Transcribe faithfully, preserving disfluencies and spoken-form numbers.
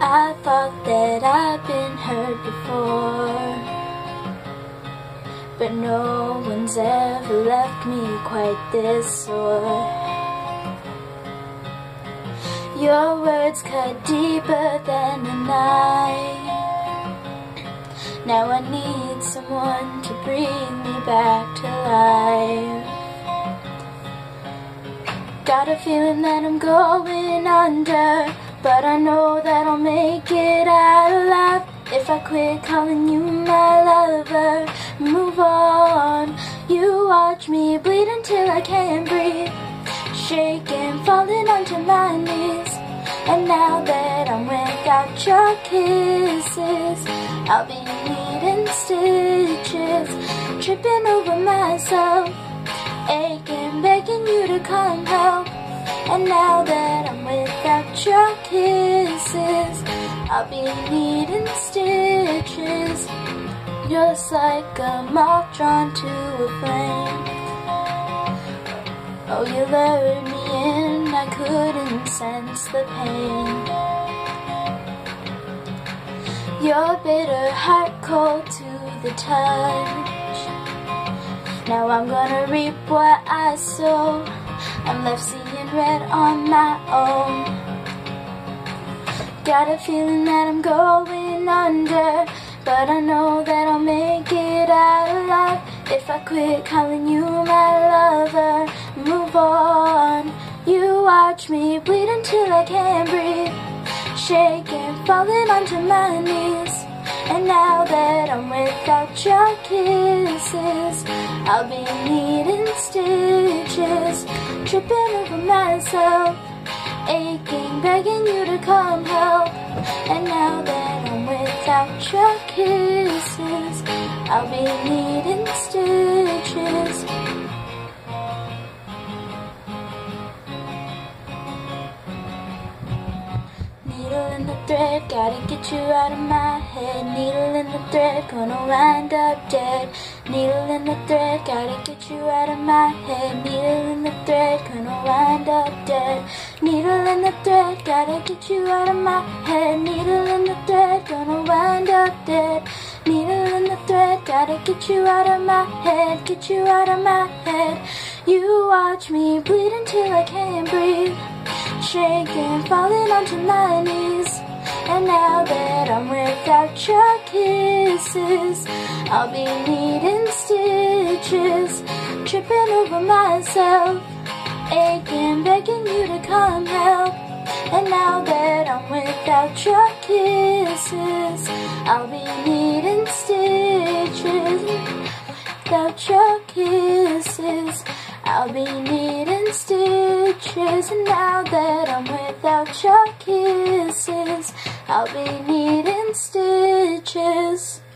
I thought that I'd been hurt before, but no one's ever left me quite this sore. Your words cut deeper than a knife. Now I need someone to bring me back to life. Got a feeling that I'm going under, but I know that I'll make it out alive if I quit calling you my lover. Move on. You watch me bleed until I can't breathe, shaking, falling onto my knees. And now that I'm without your kisses, I'll be needing stitches, tripping over myself, aching, begging you to come help. And now that I'm without your kisses, I'll be needing stitches, just like a moth drawn to a flame. Oh, you lured me in, I couldn't sense the pain. Your bitter heart cold to the touch. Now I'm gonna reap what I sow. I'm left seeing red on my own. Got a feeling that I'm going under, but I know that I'll make it out alive if I quit calling you my lover. Move on. You watch me bleed until I can't breathe, shaking, falling onto my knees. And now that I'm without your kisses, I'll be needing stitches, tripping over myself, aching, begging you to come help. And now that I'm without your kisses, I'll be needing stitches. Needle in the thread, gotta get you out of my head. Needle in the thread, gonna wind up dead. Needle in the thread, gotta get you out of my head. Needle in the thread, gonna wind up dead. Needle in the thread, gotta get you out of my head. Needle in the thread, gonna wind up dead. Needle in the thread, gotta get you out of my head, get you out of my head. You watch me bleed until I can't breathe, shaking, falling onto my knees. And now that I'm without your kisses, I'll be needing stitches, tripping over myself, aching, begging you to come help. And now that I'm without your kisses, I'll be needing stitches. Without your kisses, I'll be needing stitches. And now that I'm without your kisses, I'll be needing stitches.